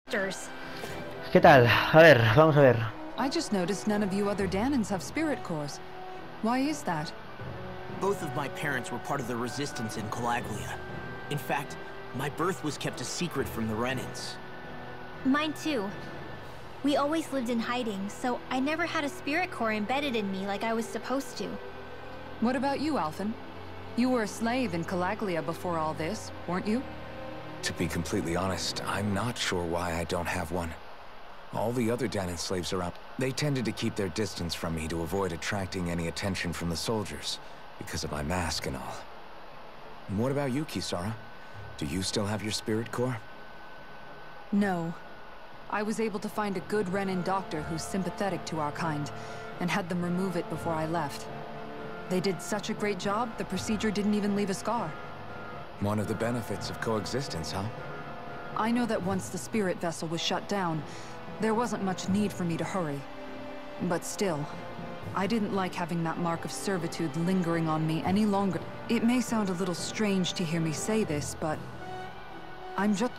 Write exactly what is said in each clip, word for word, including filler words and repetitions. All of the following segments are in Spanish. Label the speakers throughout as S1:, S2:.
S1: ¿Qué tal? A ver, vamos a ver.
S2: I just noticed none of you other Danans have spirit cores. Why is that?
S3: Both of my parents were part of the resistance in Calaglia. In fact, my birth was kept a secret from the Renans.
S4: Mine too. We always lived in hiding, so I never had a spirit core embedded in me like I was supposed to.
S2: What about you, Alphen? You were a slave in Calaglia before all this, weren't you?
S5: To be completely honest, I'm not sure why I don't have one. All the other Danan slaves around, they tended to keep their distance from me to avoid attracting any attention from the soldiers, because of my mask and all. And what about you, Kisara? Do you still have your spirit core?
S2: No. I was able to find a good Renan doctor who's sympathetic to our kind, and had them remove it before I left. They did such a great job, the procedure didn't even leave a scar.
S5: One of the benefits of coexistence, huh?
S2: I know that once the spirit vessel was shut down, there wasn't much need for me to hurry. But still, I didn't like having that mark of servitude lingering on me any longer. It may sound a little strange to hear me say this, but I'm just...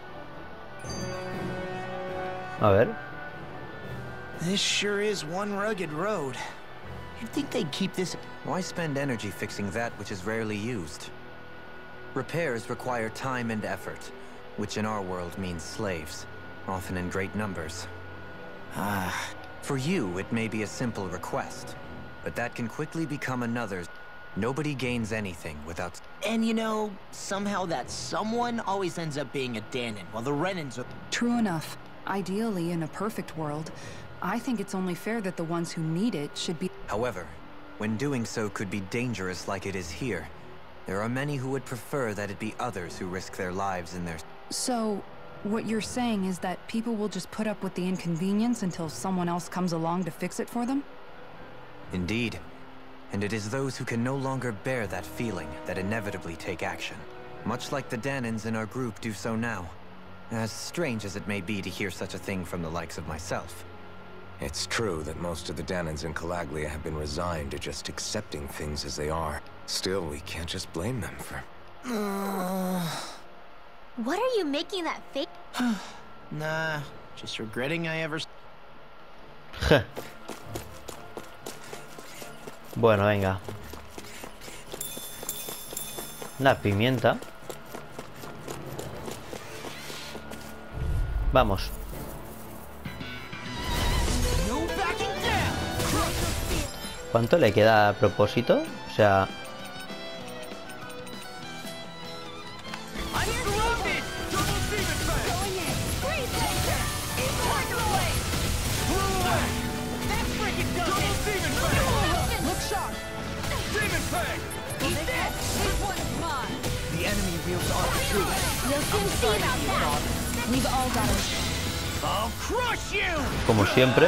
S1: A ver.
S3: This sure is one rugged road. You'd think they'd keep this...
S6: Why spend energy fixing that which is rarely used? Repairs require time and effort, which in our world means slaves, often in great numbers. Ah, for you it may be a simple request, but that can quickly become another's. Nobody gains anything without...
S3: And you know, somehow that someone always ends up being a Danan, while the Renans are...
S2: True enough. Ideally, in a perfect world, I think it's only fair that the ones who need it should be...
S6: However, when doing so could be dangerous like it is here, there are many who would prefer that it be others who risk their lives in their...
S2: So, what you're saying is that people will just put up with the inconvenience until someone else comes along to fix it for them?
S6: Indeed. And it is those who can no longer bear that feeling that inevitably take action. Much like the Danans in our group do so now. As strange as it may be to hear such a thing from the likes of myself.
S5: It's true that most of the Danans in Calaglia have been resigned to just accepting things as they are. Still, we can't just blame them for...
S3: Uh...
S4: What are you making that fake?
S3: Nah, just regretting I ever...
S1: Bueno, venga. Una pimienta. Vamos. ¿Cuánto le queda a propósito? O sea... Como siempre.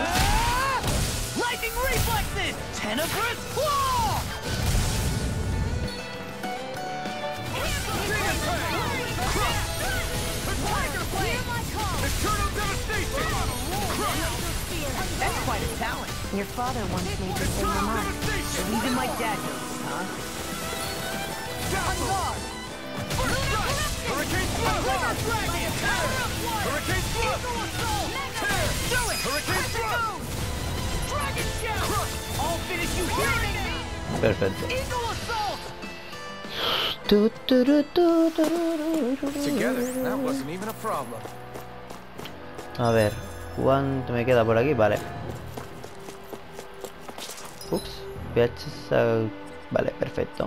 S3: That's quite a talent.
S4: Your father once made the same remark.
S3: So even my dad knows, huh? On guard! Hurricane Slow! Hurricane Slow! Do it! Hurricane Slow! Dragon Shout! I'll finish you here!
S1: Perfecto.
S3: Eagle Assault!
S5: Together, that wasn't even a problem.
S1: A ver, ¿cuánto me queda por aquí? Vale. Ups, P H... Vale, perfecto.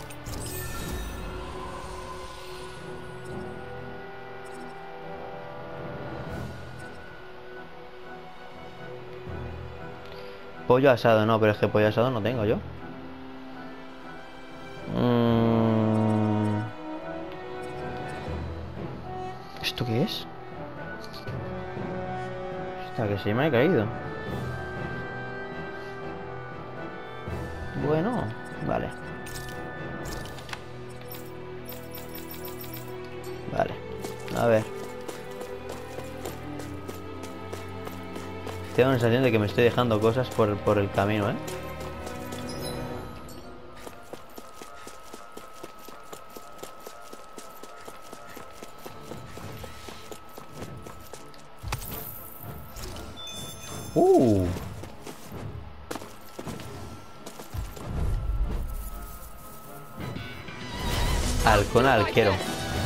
S1: Pollo asado, no, pero es que pollo asado no tengo yo. Mm... ¿Esto qué es? Hasta que se me ha caído. Bueno, vale. Vale, a ver. Tengo la sensación de que me estoy dejando cosas por, por el camino, ¿eh? Uh. Halcón arquero.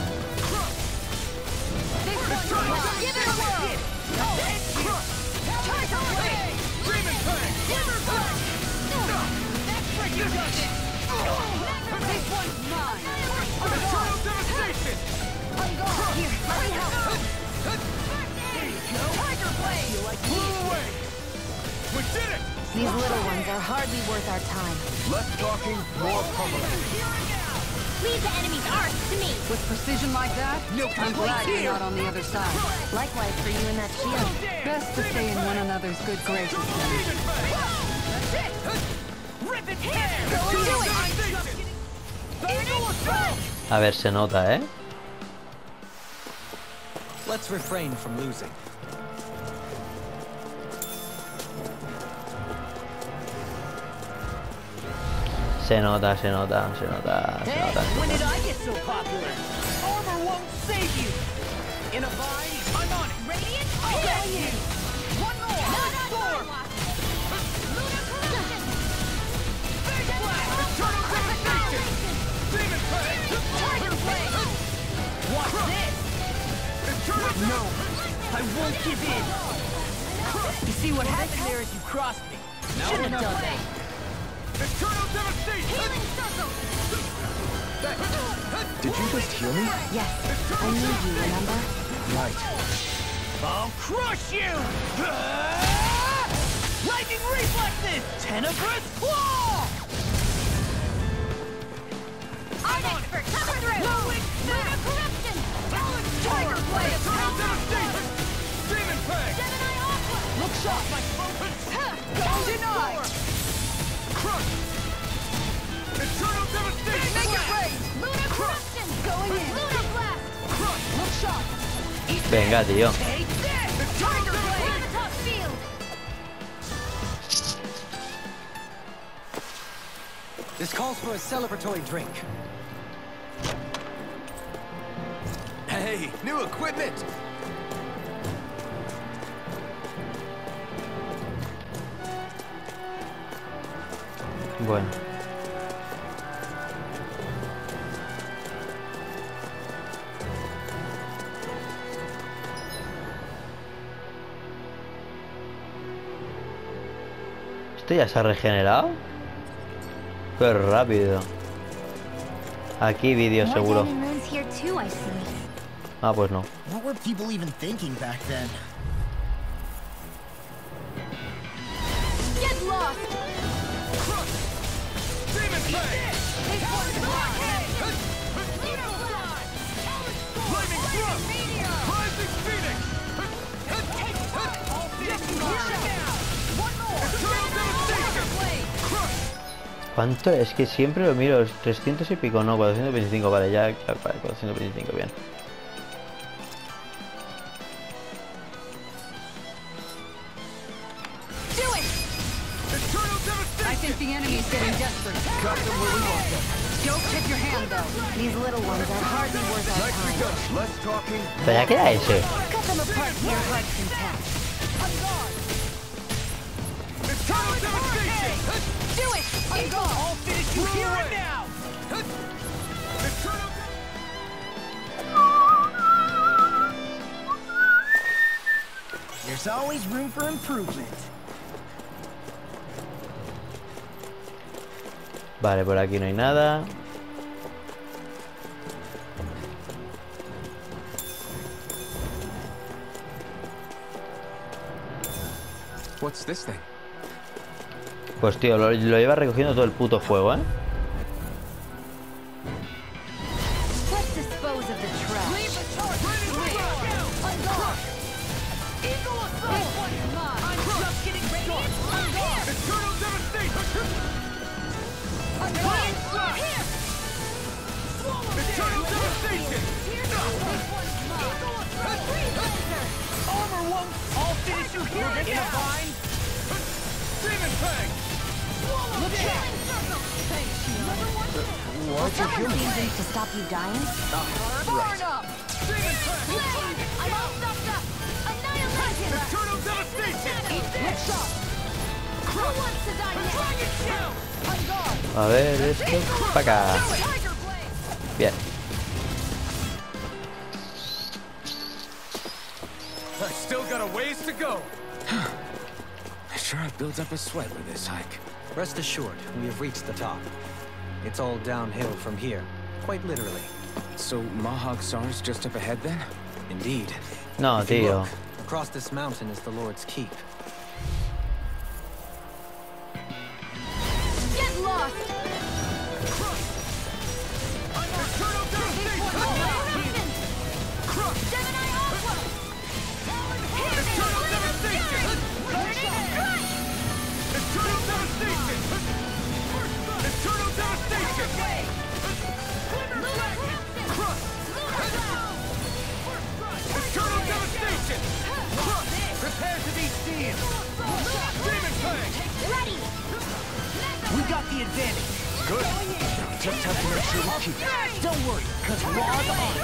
S7: These little ones are hardly worth our time.
S3: Less talking, more pummeling.
S4: Leave the enemy's arcs to me.
S2: With precision like that, I'm glad you're not on the other side.
S7: Likewise for you and that shield.
S2: Best to stay in one another's good graces.
S3: That's it! Rip it here!
S4: Do it!
S1: A ver, se nota, ¿eh?
S6: Let's refrain from losing.
S1: Se nota, se nota, se nota, se nota.
S3: When did I get so popular? Armor won't save you! In a bind, I'm on it!
S4: Radiant?
S3: I'll get you! One more! Storm! Big blast! Eternal devastation! Demon plague! Tiger blade! Watch this! Eternal No! I won't give in! You see what happened there as you crossed me? Shouldn't have done that! Eternal devastation!
S4: Healing circle!
S5: Did you just heal me?
S7: Yes, I need you, remember?
S5: Right.
S3: I'll crush you! Lightning reflexes! Tenebrous claw!
S4: Our expert coming through! Lunar corruption!
S3: Tiger blade! Eternal devastation! Demon plague!
S4: Gemini aqua!
S3: Look sharp, my smoke! Don't deny! Crush! Eternal devastation!
S4: Make it rain! Lunar corruption! Going in! Lunar blast!
S3: Crush! Look sharp!
S1: Venga, tío.
S3: Take this! Tiger blade!
S4: Molotov field!
S6: This calls for a celebratory drink.
S5: Hey, new equipment!
S1: Bueno. ¿Esto ya se ha regenerado? Qué rápido. Aquí vídeo
S4: More
S1: seguro.
S4: diamond runes here too, I see.
S1: Ah, pues no.
S8: What were people even thinking back then?
S4: Get lost!
S3: Demon plague! Lightning thrust! Rising phoenix! One more! Eternal devastation! Crush!
S1: ¿Cuánto? Es que siempre lo miro. trescientos y pico, no, cuatrocientos veinticinco. Vale, ya, claro, vale, cuatrocientos veinticinco, bien.
S4: Do it!
S3: Eternal devastation!
S2: I think the enemy's getting desperate. Don't tip your hand, though.
S7: These little ones are hardly worth our
S3: Nicely
S7: time.
S3: done. Less talking.
S1: Pero ya queda ese.
S7: Cut them apart to your heart's content.
S3: Eternal devastation!
S4: Do it!
S3: I'll finish you here and now! Eternal
S8: There's always room for improvement.
S1: Vale, por aquí no hay nada.
S5: What's this thing?
S1: Pues tío, lo, lo lleva recogiendo todo el puto fuego, ¿eh?
S7: Let's dispose of the trash.
S3: Leave the charge! Ready to go! Crush! Eagle assault! I'm just getting started! Eternal devastation! Lightning thrust! Eternal devastation! Armor won't! I'll finish you here and now! In a bind! Demon plague! Look out!
S5: Why'd you heal me?
S7: Reasons to stop you dying?
S3: Burn up! Demon plague!
S4: I'm all stuffed up! Annihilation!
S3: Eternal devastation!
S4: Eat this!
S1: A ver, esto para acá. Bien.
S3: I still got a ways to go.
S5: Sure, I've built up a sweat with this hike.
S6: Rest assured, we have reached the top. It's all downhill from here, quite literally.
S5: So Mahag Sar's just up ahead then?
S6: Indeed.
S1: No,
S6: If you
S1: tío.
S6: look, across this mountain is the Lord's Keep.
S7: Get lost!
S3: Prepare to be seen! Demon Fang!
S7: Ready!
S8: We got the advantage.
S3: Good.
S8: Just have to make sure we keep it. Don't worry, because we're on the hunt.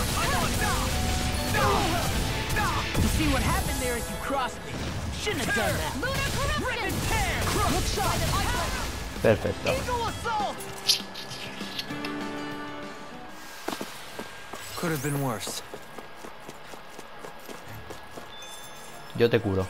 S8: You see what happened there as you crossed me? Shouldn't have done that.
S3: Rip and tear!
S8: Look shot.
S1: Perfecto.
S8: Eagle assault.
S6: Could have been worse.
S1: Yo te curo.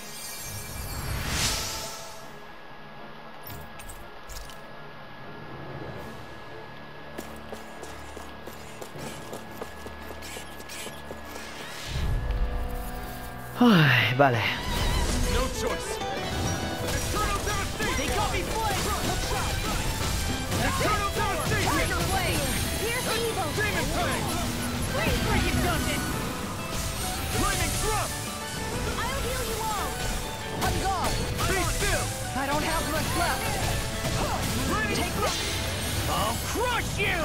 S1: Ay, vale.
S3: No choice. Eternal devastation!
S8: They got me flanked.
S3: Eternal devastation!
S7: Tiger Blade! Here's the evil!
S3: Demon Fang!
S8: Please bring it, Dustin.
S3: Lightning Drum!
S7: I'll heal you all!
S8: On guard.
S3: Be still!
S8: I don't have much left.
S3: Take
S8: I'll crush you.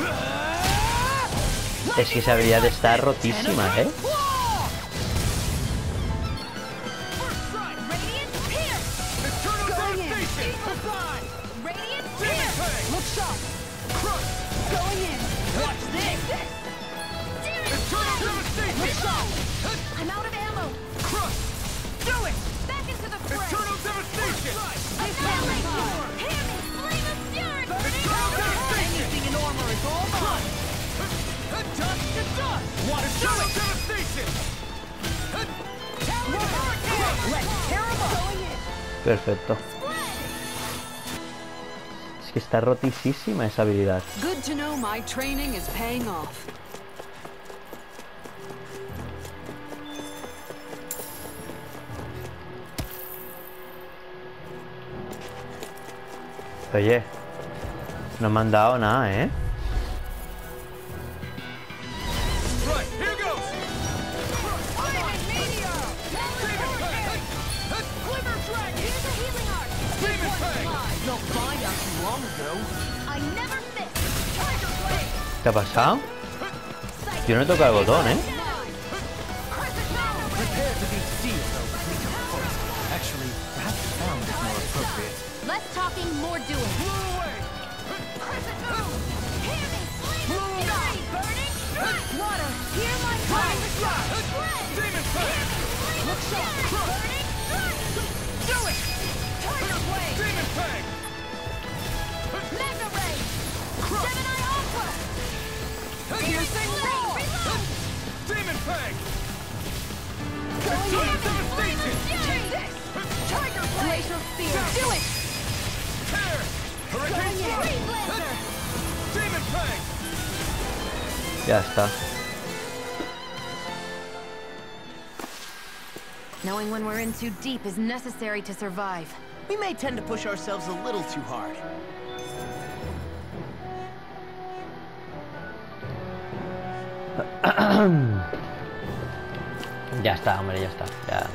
S1: Es que esa habilidad está rotísima, ¿eh?
S7: Radiant Pierce!
S3: Eternal devastation!
S7: Radiant
S3: Demon
S7: Pierce!
S3: Fang!
S8: Look sharp.
S3: Crush!
S8: Going in. Watch this.
S3: Eternal devastation!
S7: I'm out of ammo!
S3: Crush!
S8: Do it.
S7: Back into the fray!
S3: Eternal devastation!
S7: Annihilate you! Hear me! Flame of fury!
S3: Eternal devastation!
S8: Anything in armor is all mine.
S3: Dust to dust!
S8: Watch
S3: Eternal
S8: it.
S3: devastation!
S8: Let's tear 'em up.
S1: Perfecto. Es que está rotísima esa habilidad.
S2: Good to know my training is paying off.
S1: Oye, no me han dado nada, ¿eh?
S3: Right, here goes!
S7: Iron Meteor!
S3: Glimmer Dragon!
S7: Here's a healing arc!
S3: Demon Fang!
S8: They'll find out too long ago.
S7: I never miss! Tiger Blade!
S1: ¿Qué ha pasado? Yo no he tocado el botón, ¿eh?
S8: Prepare to be sealed, though. Actually, perhaps found is more appropriate.
S7: Less talking, more doing.
S3: Blew away!
S7: Crescent moon! Hear me! Flame of fury! Burning strike! Water! Hear my cry! Flame!
S3: Demon Fang!
S7: Look sharp! Burning strike!
S3: Do it!
S7: Tiger Blade!
S3: Demon Fang!
S7: Mega Ray! Gemini Aqua!
S3: Piercing
S7: Roar! Reload!
S3: Demon Fang!
S7: Going in!
S3: Eternal
S7: Flame of
S3: devastation!
S7: fury! Tiger Blade! Glacial Spear! Do it!
S3: Tear! Hurricane Strike!
S7: Free Blazer!
S3: Demon Fang!
S1: Ya está.
S7: Knowing when we're in too deep is necessary to survive.
S8: We may tend to push ourselves a little too hard.
S1: Ya está, hombre, ya está. Ya.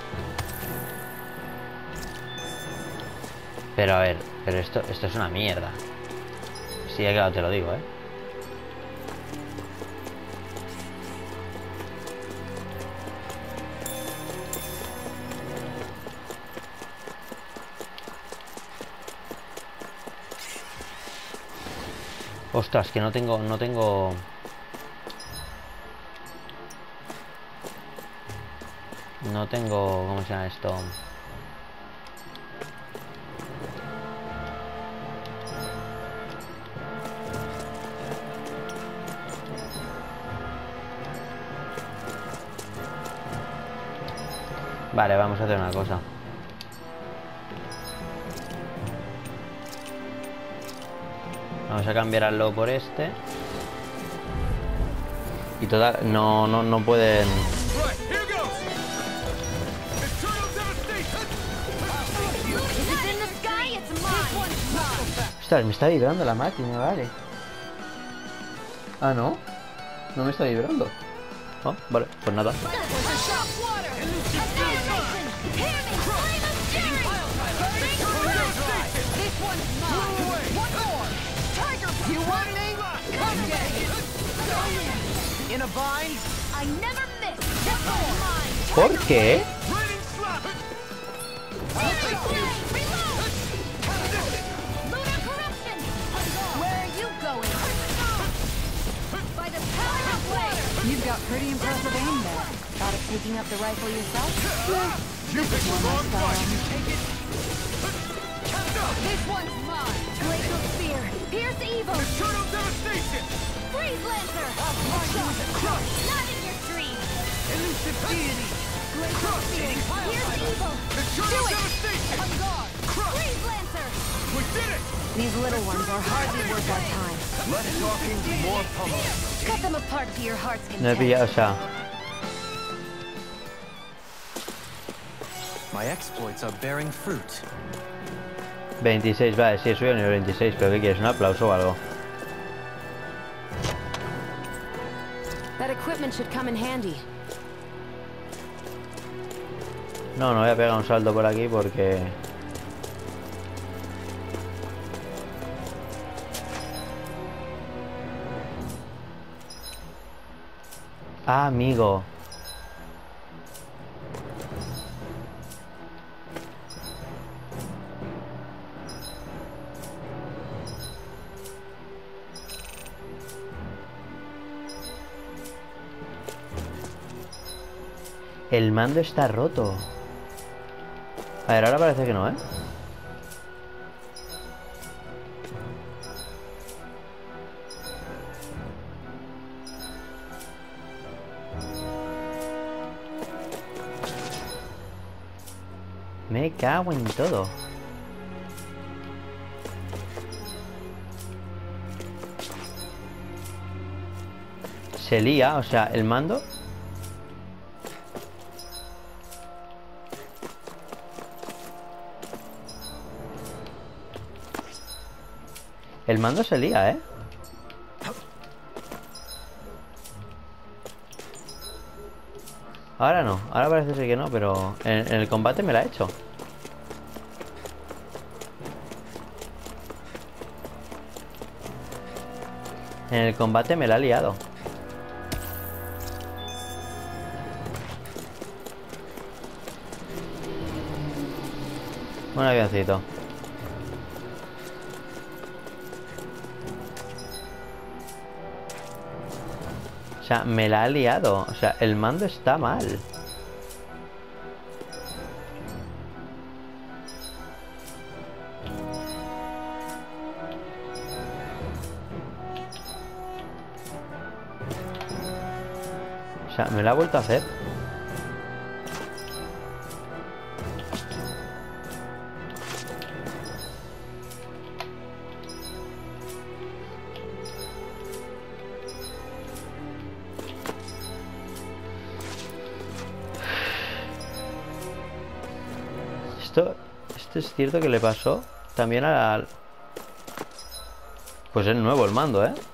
S1: Pero a ver, pero esto, esto es una mierda. Sí, claro, te lo digo, ¿eh? Ostras, que no tengo, no tengo... No tengo... ¿Cómo se llama esto? Vale, vamos a hacer una cosa. Vamos a cambiar al lobo por este. Y total, no, no, no pueden... Ostras, me está vibrando la máquina, vale. Ah, ¿no? No me está vibrando. Oh, vale, pues nada. ¿Por qué?
S2: You've got pretty impressive aim there. Thought of picking up the rifle yourself?
S3: You picked the wrong fight.
S7: This one's mine. Glacial Spear. Pierce Evil.
S3: Eternal devastation.
S7: Freeze Lancer.
S3: Crush.
S7: Not in your dreams.
S3: Elusive deity.
S7: Glacial Spear. Pierce Evil.
S3: Eternal
S7: Do it.
S3: devastation.
S7: On guard. Freeze Lancer.
S3: We did it.
S2: These little ones are hardly worth our time.
S3: Less talking, more pummeling.
S7: Cut them apart to your heart's
S1: No he
S7: content.
S1: pillado, o sea...
S6: My exploits are bearing fruit.
S1: veintiséis, vale, sí, he subido a nivel veintiséis, pero ¿qué quieres? ¿Un aplauso o algo?
S2: That equipment should come in handy.
S1: No, no voy a pegar un salto por aquí porque... Ah, amigo. El mando está roto. A ver, ahora parece que no, ¿eh? Me cago en todo. Se lía, o sea, el mando. El mando se lía, ¿eh? Ahora no, ahora parece ser que no, pero en, en el combate me la ha hecho. En el combate me la ha liado. Un avioncito. O sea, me la ha liado. O sea, el mando está mal. O sea, me la ha vuelto a hacer. Esto, esto es cierto que le pasó también al... Pues es nuevo el mando, ¿eh?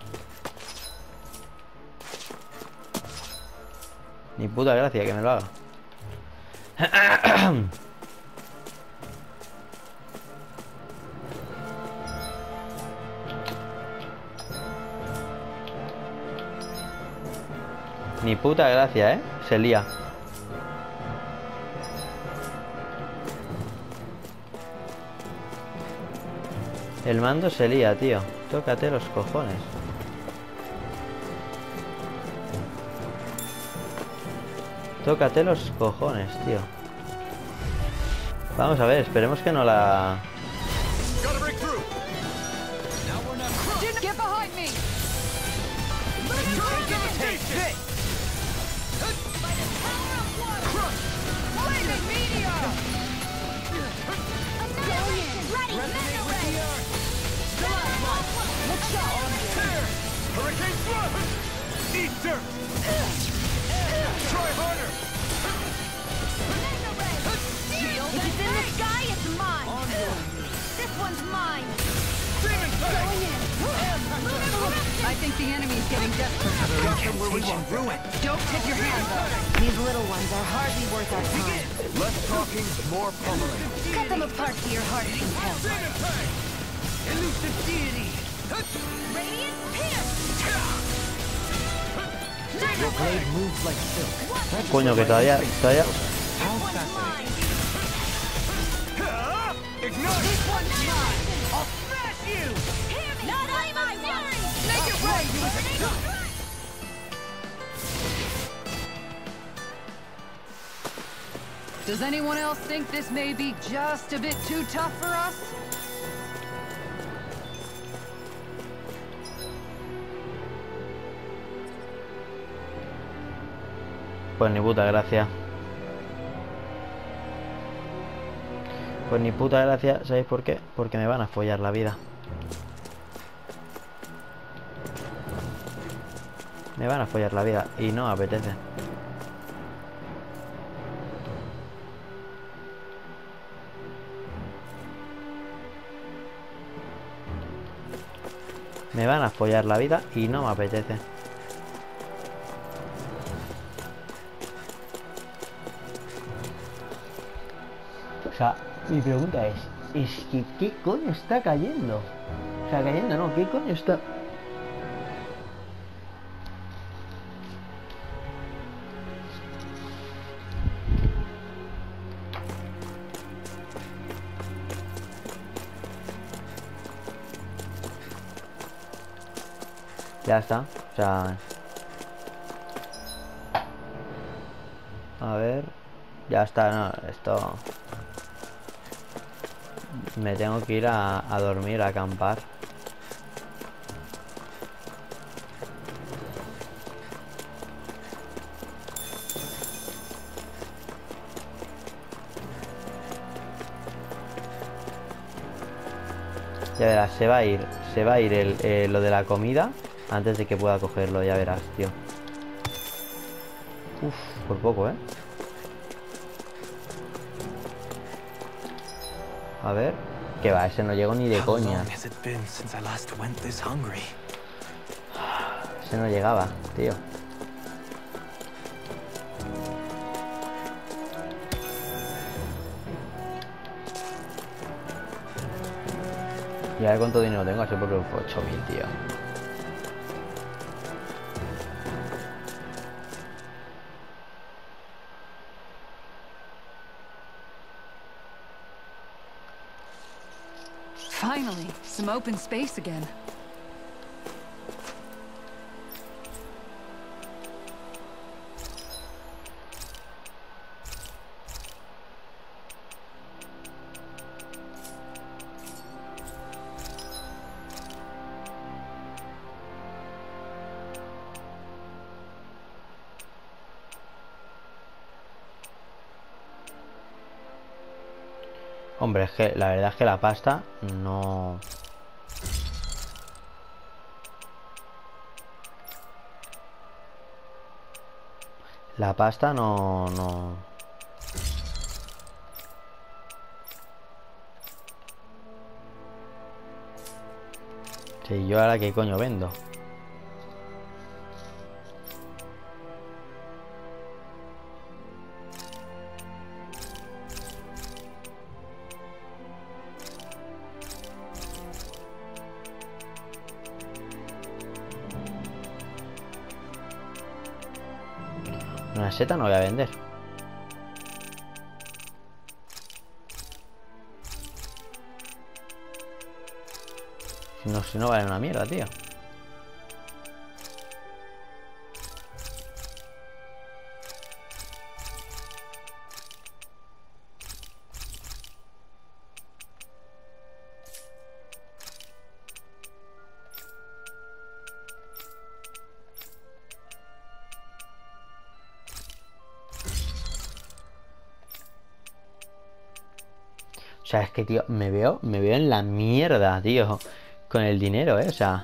S1: Ni puta gracia que me lo haga. Ni puta gracia, ¿eh? Se lía. El mando se lía, tío. Tócate los cojones. Tócate los cojones, tío. Vamos a ver, esperemos que no la...
S2: Get behind me! Blaming me! I think the enemy's getting desperate.
S6: Incantation ruined.
S2: Don't tip your hand, though.
S7: These little ones are hardly worth our time.
S3: Less talking, more pummeling.
S7: Cut them apart to your heart's content.
S3: Elusive deity.
S7: Radiant Pierce!
S8: Your blade moves like silk. That's
S1: Coño, que todavía, todavía...
S8: how fascinating.
S3: Ignite!
S7: This one's mine!
S3: I'll smash you!
S7: Hear me! Not on my worry!
S3: Make it rain, you idiot!
S2: Does anyone else think this may be just a bit too tough for us?
S1: Pues ni puta gracia. Pues ni puta gracia, ¿sabéis por qué? Porque me van a follar la vida. Me van a follar la vida y no apetece. Me van a follar la vida y no me apetece. O sea, mi pregunta es, es que ¿qué coño está cayendo? O sea, cayendo no, ¿qué coño está...? Ya está, o sea... A ver... Ya está, no, esto... Me tengo que ir a, a dormir, a acampar. Ya verás, se va a ir, se va a ir el, eh, lo de la comida antes de que pueda cogerlo, ya verás, tío. Uf, por poco, ¿eh? A ver, que va, ese no llegó ni de coña. Ese no llegaba, tío. Y a ver cuánto dinero tengo, así por ocho mil, tío.
S2: Finally, some open space again.
S1: Hombre, es que la verdad es que la pasta no... La pasta no... no... Sí, yo ahora qué coño vendo. Una seta no voy a vender. Si no, si no vale una mierda, tío. O sea, es que, tío, me veo, me veo en la mierda, tío, con el dinero, ¿eh? O sea...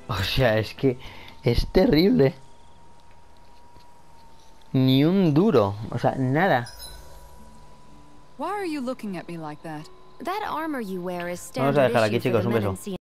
S1: O sea, es que es terrible. Ni un duro, o sea, nada.
S2: Why are you looking at me like that?
S7: That armor you wear is
S1: Vamos a
S7: standard
S1: dejar aquí,
S7: issue for
S1: chicos,
S7: the
S1: un
S7: men
S1: beso.
S7: in C